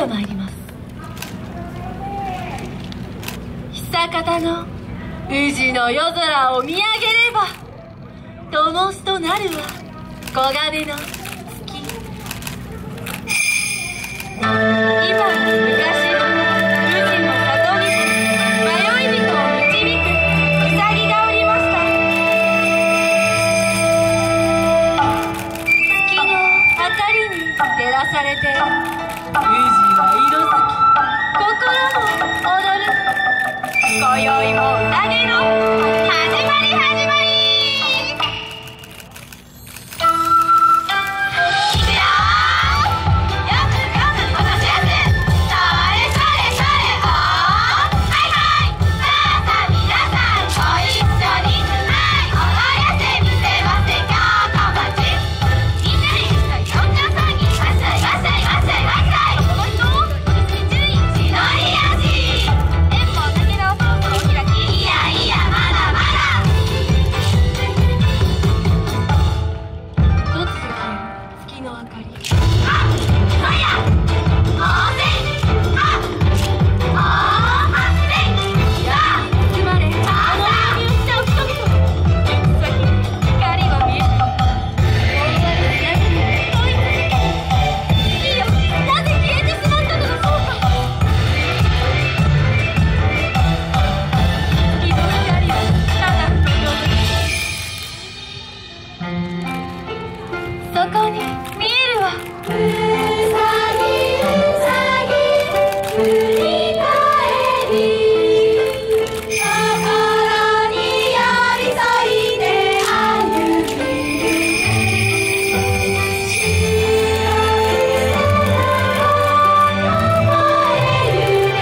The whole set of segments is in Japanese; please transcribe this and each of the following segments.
てまいります。久方の宇治の夜空を見上げれば灯火となるは黄金の月。今昔の宇治の里に迷い人を導くウサギがおりました。月の明かりに照らされて宇治は色づき心も踊る。今宵も宴の始まり始まり。そこに見えるわ。うさぎうさぎ振り返り心に寄り添いて歩く白い空を越えゆ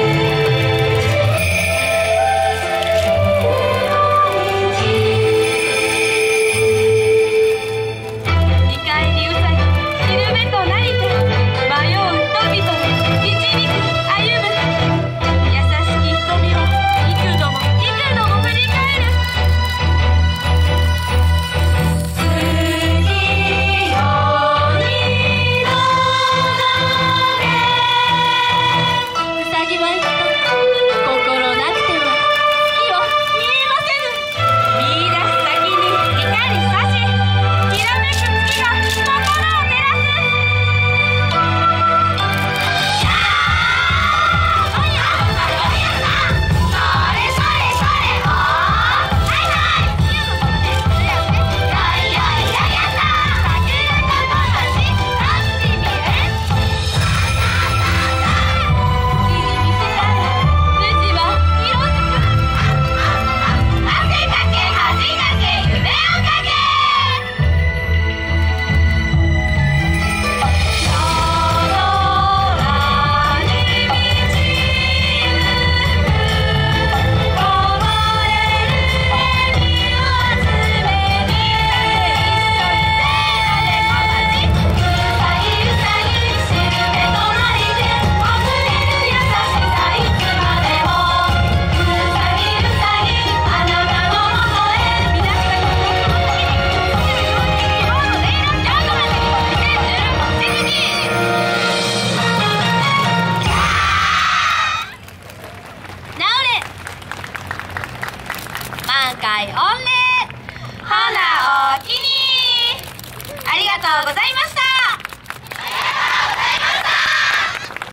満開御礼花おおきに。ありがとうございました。